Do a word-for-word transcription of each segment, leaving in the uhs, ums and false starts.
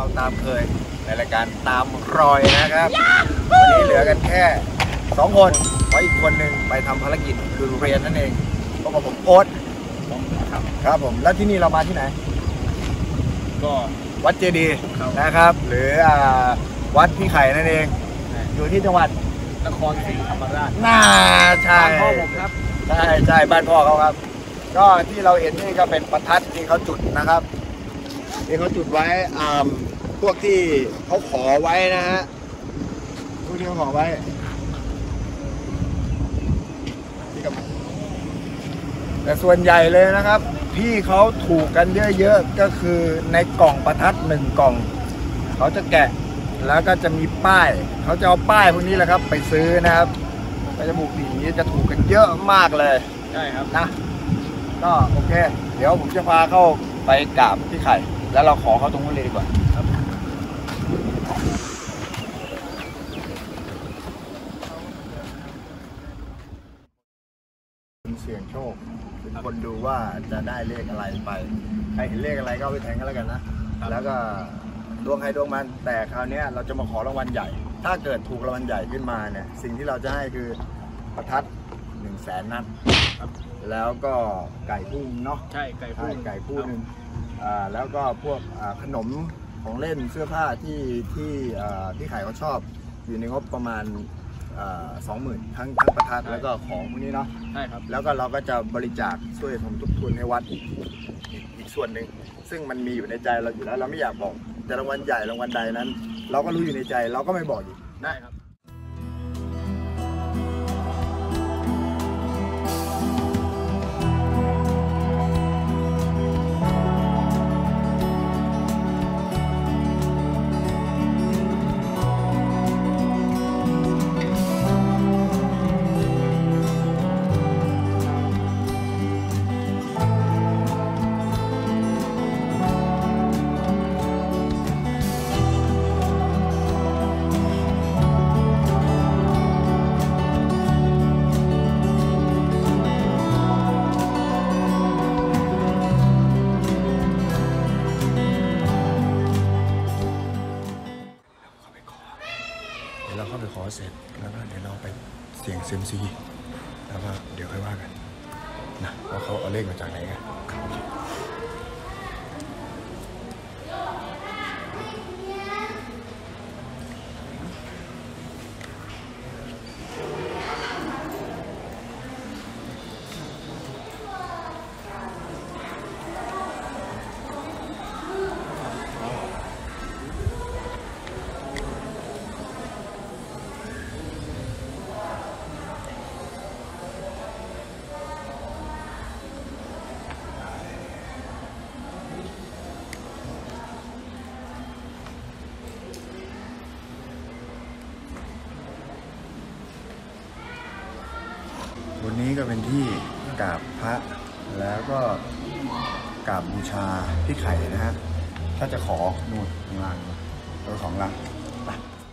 ตามเคยในรายการตามรอยนะครับวันนี้เหลือกันแค่สองคนเพราะอีกคนหนึ่งไปทำภารกิจคือเรียนนั่นเองเพราะผมโอ๊ตครับครับผมแล้วที่นี่เรามาที่ไหนก็วัดเจดีย์นะครับหรือวัดพี่ไข่นั่นเองอยู่ที่จังหวัดนครศรีธรรมราชน่าใช่บ้านพ่อผมครับใช่ใช่บ้านพ่อเขาครับก็ที่เราเห็นนี่ก็เป็นประทัดที่เขาจุดนะครับที่เขาจุดไว้อ่าพวกที่เขาขอไว้นะฮะพวกที่เขาขอไว้แต่ส่วนใหญ่เลยนะครับพี่เขาถูกกันเยอะๆก็คือในกล่องประทัดหนึ่งกล่องเขาจะแกะแล้วก็จะมีป้ายเขาจะเอาป้ายพวกนี้แหละครับไปซื้อนะครับก็จะบุกหนีจะถูกกันเยอะมากเลยใช่ครับนะก็โอเคเดี๋ยวผมจะพาเข้าไปกราบพี่ไข่แล้วเราขอเขาตรงนู้นเลยดีกว่าครับเสี่ยงโชคเป็นคนดูว่าจะได้เลขอะไรไปใครเห็นเลขอะไรก็เอาไปแทงกันแล้วกันนะแล้วก็ดวงใครดวงมันแต่คราวนี้เราจะมาขอรางวัลใหญ่ถ้าเกิดถูกรางวัลใหญ่ขึ้นมาเนี่ยสิ่งที่เราจะให้คือประทัดหนึ่งแสนนัดแล้วก็ไก่พุ่งเนาะใช่ไก่พุ่งไก่พุ่งแล้วก็พวกขนมของเล่นเสื้อผ้าที่ที่ที่ขายเขาชอบอยู่ในงบประมาณสองหมื่นทั้งทั้งประทัดแล้วก็ของพวกนี้เนาะใช่ครับแล้วก็เราก็จะบริจาคช่วยสมทบทุนให้วัดอีกอีกส่วนหนึ่งซึ่งมันมีอยู่ในใจเราอยู่แล้วเราไม่อยากบอกแต่รางวัลใหญ่รางวัลใดนั้นเราก็รู้อยู่ในใจเราก็ไม่บอกอยู่ได้ครับเราเข้าไปขอเสร็จแล้วก็เดี๋ยวเราไปเสี่ยงเซียมซีแล้วก็เดี๋ยวค่อยว่ากันนะว่าเขาเอาเลขมาจากไหนกันวันนี้ก็เป็นที่กราบพระแล้วก็กราบบูชาพี่ไข่นะฮะถ้าจะขอนู่นข้างล่างตัวของเราไป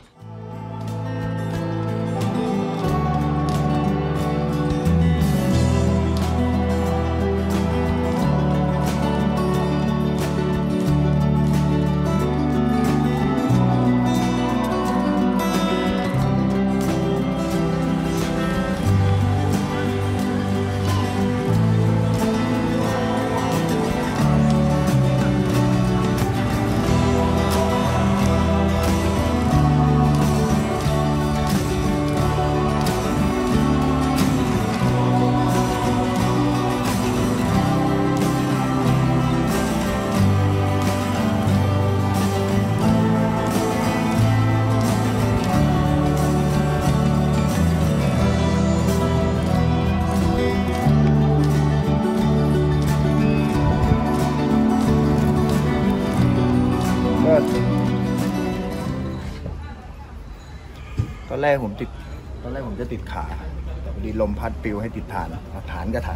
ตอนแรกผมติดตอนแรกผมจะติดขาแต่พอดีลมพัดปลิวให้ติดฐานฐานก็ฐาน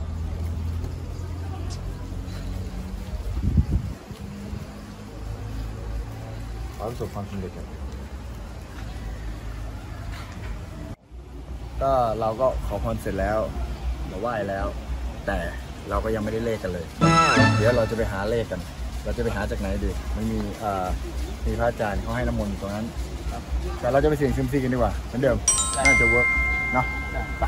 ขอประสบความสำเร็จกันก็เราก็ขอพรเสร็จแล้วเราไหว้แล้วแต่เราก็ยังไม่ได้เลขกันเลยเดี๋ยวเราจะไปหาเลขกันเราจะไปหาจากไหนดีมันมีอ่ามีพระอาจารย์เขาให้น้ำมนต์ตรงนั้นแต่เราจะไปเสี่ยงซิมซีกันดีกว่าเหมือนเดิมน่าจะเวิร์กเนาะไป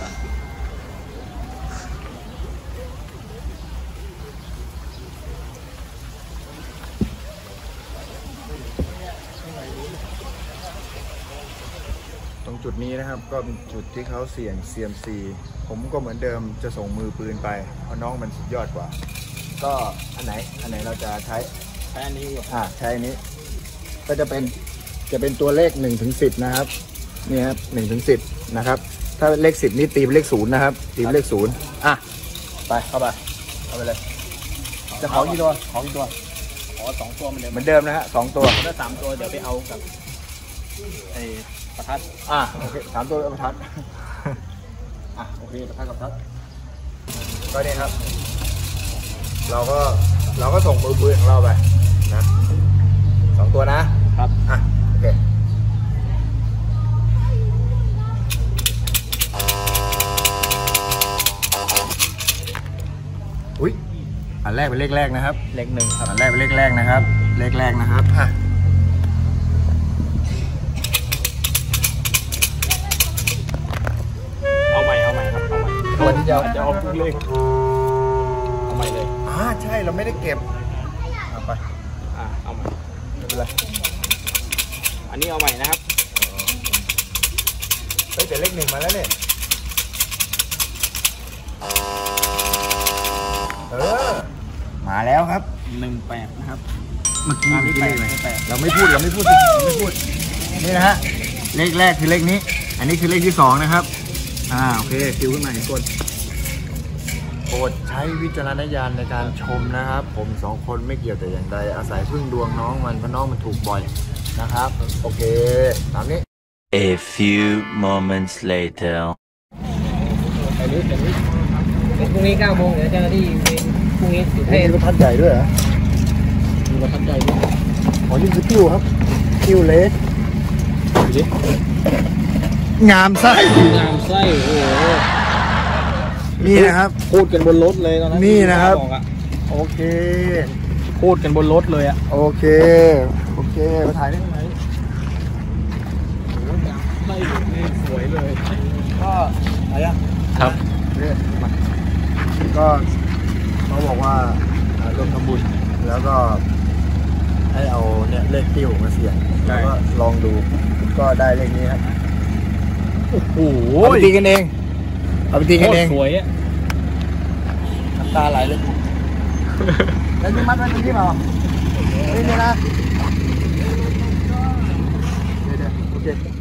ตรงจุดนี้นะครับก็เป็นจุดที่เขาเสี่ยง ซี เอ็ม ซี ผมก็เหมือนเดิมจะส่งมือปืนไปเพราะน้องมันสุดยอดกว่าก็อันไหนอันไหนเราจะใช้ใช้อันนี้อ่าใช้อันนี้ก็จะเป็นจะเป็นตัวเลขหนึ่งถึงสิบนะครับนี่ครับหนึ่งถึงสิบนะครับถ้าเลขสิบนี่ตีเป็นเลขศูนย์นะครับตีเป็นเลขศูนย์อ่ะไปเข้าไปเข้าไปเลยจะขอกี่ตัวขอกี่ตัวขอสองตัวเหมือนเดิมเหมือนเดิมนะฮะสองตัวถ้าสามตัวเดี๋ยวไปเอากับไอ้ประทัดอ่ะโอเคสามตัวประทัดอ่ะโอเคประทัดกับประทัดก็นี่ครับเราก็เราก็ส่งมือปืนของเราไปนะสองตัวนะครับอ่ะโอเคอุ้ยอันแรกเป็นเลขแรกนะครับเลขหนึ่งครับอันแรกเป็นเลขแรกนะครับเลขแรกนะครับอ่ะเอาใหม่เอาใหม่ครับเอาใหม่ตัวที่จะจะเอาทุกเลขเอาใหม่เลยอ่าใช่เราไม่ได้เก็บเอาไปอ่าเอาใหม่ไม่เป็นไรอันนี้เอาใหม่นะครับเฮ้ยแต่เลขหนึ่งมาแล้วเนี่ยเออมาแล้วครับหนึ่งแปดนะครับเมื่อกี้ไม่แปดเราไม่พูดเราไม่พูดเราไม่พูดนี่นะฮะเลขแรกคือเลขนี้อันนี้คือเลขที่สองนะครับอ่าโอเคคิวขึ้นมาเห็นกดโปรดใช้วิจารณญาณในการชมนะครับผมสองคนไม่เกี่ยวแต่อย่างใดอาศัยพึ่งดวงน้องมันเพราะน้องมันถูกบ่อยนะครับโอเคตามนี้ A few moments later ไอ้นี้ไอ้นี้พรุ่งนี้เก้าโมงเดี๋ยวเจ้าหน้าที่พรุ่งนี้ให้รถทัดใหญ่ด้วยเหรอมีรถทัดใหญ่ด้วยขอยืมสกิ้วครับกิ้วเล็กงามไส้งามไส้โอ้โหนี่นะครับพูดกันบนรถเลยตอนนั้นนี่นะครับโอเคพูดกันบนรถเลยอ่ะโอเคโอเคมาถ่ายได้ไหมโอ้ยงามไส้สวยเลยก็อะไรอ่ะครับเนี่ยมาก็เขาบอกว่าลงทำบุญแล้วก็ให้เอาเนี่ยเลขติ้วมาเสี่ยงแล้วก็ลองดูก็ได้เลขนี้ครับโอ้โหเอาไปตีกันเองเอาไปตีกันเองสวยอ่ะน้ำตาไหลเลยแล้วนี่มัดไว้ตรงนี้เปล่านี่นะเดี๋ยวเดี๋ยวโอเค